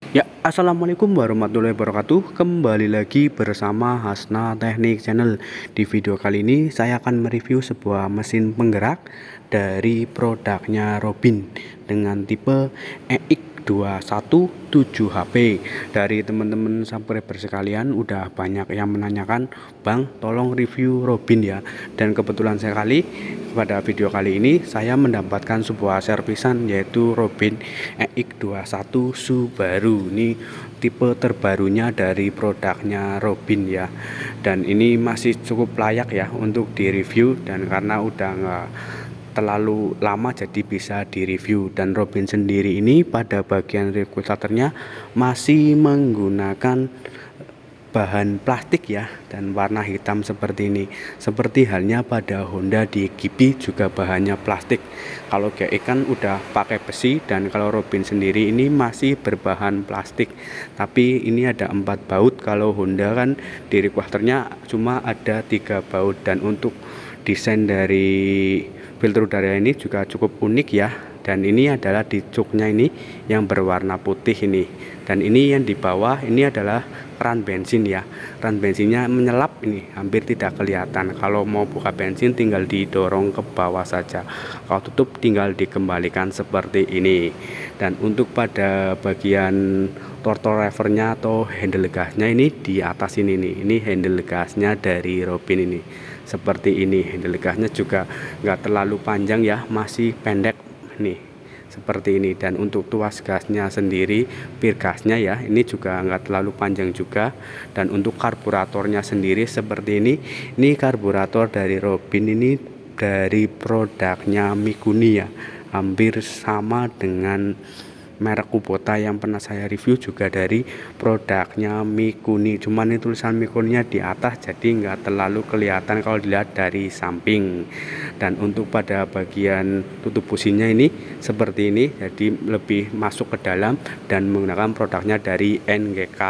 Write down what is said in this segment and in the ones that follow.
Ya, assalamualaikum warahmatullahi wabarakatuh. Kembali lagi bersama Hasna Teknik Channel. Di video kali ini saya akan mereview sebuah mesin penggerak dari produknya Robin dengan tipe EX217HP. Dari teman-teman subscriber sekalian udah banyak yang menanyakan, "Bang, tolong review Robin ya." Dan kebetulan sekali pada video kali ini saya mendapatkan sebuah servisan yaitu Robin EX21 Subaru. Ini tipe terbarunya dari produknya Robin ya. Dan ini masih cukup layak ya untuk direview, dan karena udah nggak terlalu lama jadi bisa direview. Dan Robin sendiri ini pada bagian regulatornya masih menggunakan bahan plastik ya, dan warna hitam seperti ini. Seperti halnya pada Honda di GP juga bahannya plastik. Kalau GX kan udah pakai besi, dan kalau Robin sendiri ini masih berbahan plastik. Tapi ini ada 4 baut. Kalau Honda kan di regulatornya cuma ada 3 baut. Dan untuk desain dari filter udara ini juga cukup unik ya. Dan ini adalah di cuknya ini yang berwarna putih ini. Dan ini yang di bawah ini adalah keran bensin ya. Keran bensinnya menyelap ini, hampir tidak kelihatan. Kalau mau buka bensin tinggal didorong ke bawah saja. Kalau tutup tinggal dikembalikan seperti ini. Dan untuk pada bagian tortor levernya atau handle gasnya ini di atas ini nih. Ini handle gasnya dari Robin ini. Seperti ini, handle gasnya juga nggak terlalu panjang ya, masih pendek nih, seperti ini. Dan untuk tuas gasnya sendiri, pir gasnya ya, ini juga nggak terlalu panjang juga. Dan untuk karburatornya sendiri seperti ini karburator dari Robin ini dari produknya Mikuni ya, hampir sama dengan merek Kubota yang pernah saya review juga dari produknya Mikuni. Cuman ini tulisan Mikuninya di atas, jadi nggak terlalu kelihatan kalau dilihat dari samping. Dan untuk pada bagian tutup businya ini seperti ini, jadi lebih masuk ke dalam dan menggunakan produknya dari NGK.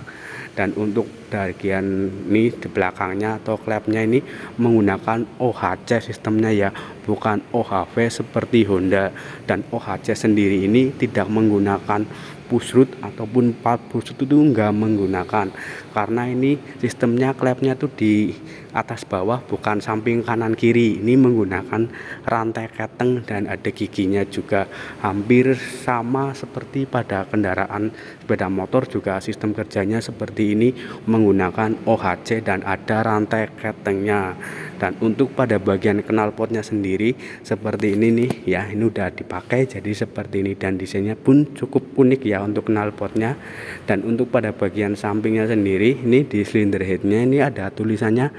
Dan untuk bagian ini di belakangnya atau klepnya ini menggunakan OHC sistemnya ya, bukan OHV seperti Honda. Dan OHC sendiri ini tidak menggunakan push rod ataupun push rod, itu enggak menggunakan, karena ini sistemnya klepnya tuh di atas bawah, bukan samping kanan kiri. Ini menggunakan rantai keteng dan ada giginya juga, hampir sama seperti pada kendaraan sepeda motor juga sistem kerjanya seperti ini, menggunakan OHC dan ada rantai ketengnya. Dan untuk pada bagian knalpotnya sendiri seperti ini nih ya, ini udah dipakai jadi seperti ini, dan desainnya pun cukup unik ya untuk knalpotnya. Dan untuk pada bagian sampingnya sendiri ini di silinder headnya ini ada tulisannya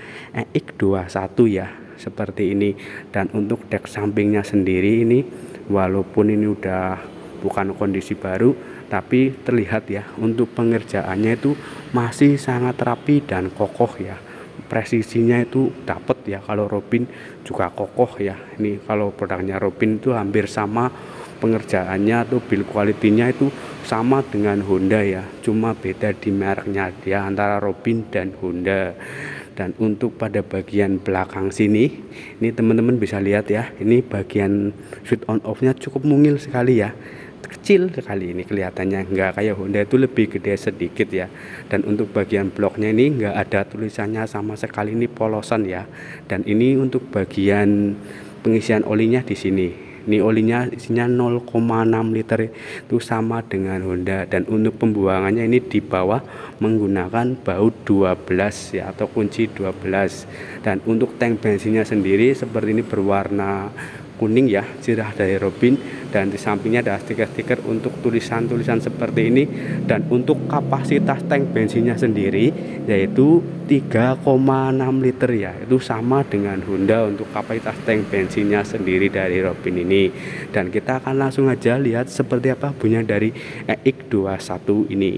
EX21 ya, seperti ini. Dan untuk dek sampingnya sendiri ini walaupun ini udah bukan kondisi baru, tapi terlihat ya untuk pengerjaannya itu masih sangat rapi dan kokoh ya. Presisinya itu dapat ya. Kalau Robin juga kokoh ya. Ini kalau produknya Robin itu hampir sama pengerjaannya atau build quality-nya itu sama dengan Honda ya, cuma beda di mereknya dia antara Robin dan Honda. Dan untuk pada bagian belakang sini ini teman-teman bisa lihat ya, ini bagian switch on off-nya cukup mungil sekali ya, kecil sekali ini kelihatannya, nggak kayak Honda itu lebih gede sedikit ya. Dan untuk bagian bloknya ini nggak ada tulisannya sama sekali, ini polosan ya. Dan ini untuk bagian pengisian olinya di sini. Ini olinya isinya 0,6 liter, itu sama dengan Honda. Dan untuk pembuangannya ini di bawah menggunakan baut 12 ya, atau kunci 12. Dan untuk tank bensinnya sendiri seperti ini berwarna kuning ya, cirah dari Robin. Dan di sampingnya ada stiker-stiker untuk tulisan-tulisan seperti ini. Dan untuk kapasitas tank bensinnya sendiri yaitu 3,6 liter ya, itu sama dengan Honda untuk kapasitas tank bensinnya sendiri dari Robin ini. Dan kita akan langsung aja lihat seperti apa bunyinya dari EX21 ini.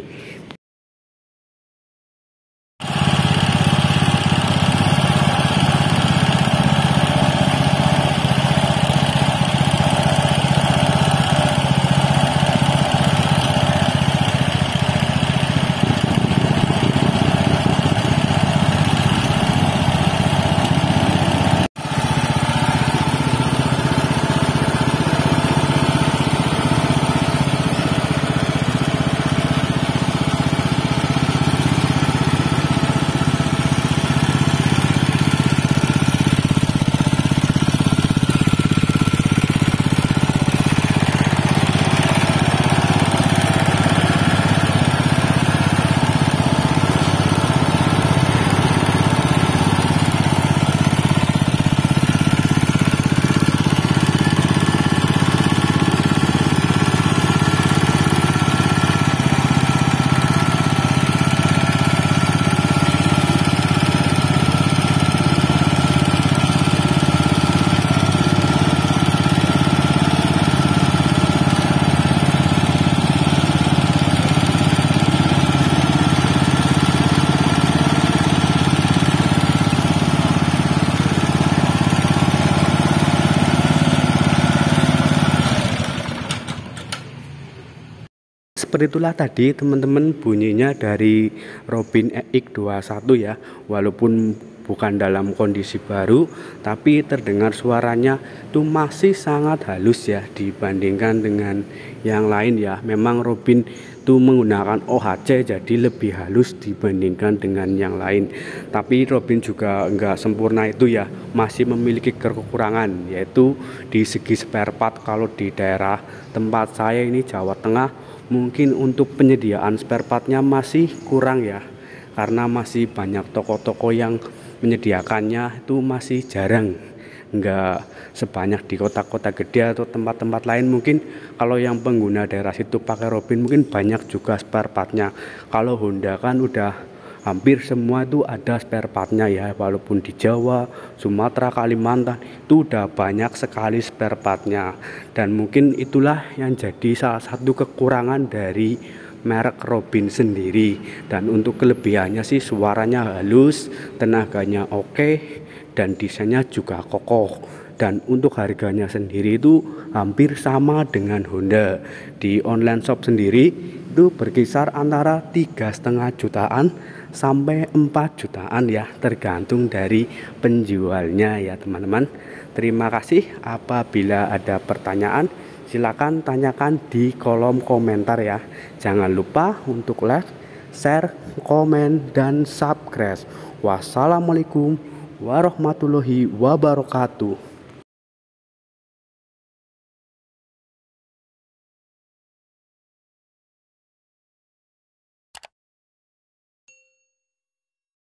seperti itulah tadi teman-teman bunyinya dari Robin EX21 ya. Walaupun bukan dalam kondisi baru, tapi terdengar suaranya itu masih sangat halus ya dibandingkan dengan yang lain ya. Memang Robin itu menggunakan OHC jadi lebih halus dibandingkan dengan yang lain. Tapi Robin juga enggak sempurna itu ya, masih memiliki kekurangan, yaitu di segi spare part. Kalau di daerah tempat saya ini Jawa Tengah, mungkin untuk penyediaan spare partnya masih kurang ya, karena masih banyak toko-toko yang menyediakannya itu masih jarang, enggak sebanyak di kota-kota gede atau tempat-tempat lain. Mungkin kalau yang pengguna daerah situ pakai Robin mungkin banyak juga spare partnya. Kalau Honda kan udah hampir semua itu ada spare partnya ya, walaupun di Jawa, Sumatera, Kalimantan itu udah banyak sekali spare partnya. Dan mungkin itulah yang jadi salah satu kekurangan dari merek Robin sendiri. Dan untuk kelebihannya sih suaranya halus, tenaganya oke, dan desainnya juga kokoh. Dan untuk harganya sendiri itu hampir sama dengan Honda. Di online shop sendiri itu berkisar antara 3,5 jutaan sampai 4 jutaan ya, tergantung dari penjualnya ya teman-teman. Terima kasih. Apabila ada pertanyaan silakan tanyakan di kolom komentar ya. Jangan lupa untuk like, share, komen, dan subscribe. Wassalamualaikum warahmatullahi wabarakatuh.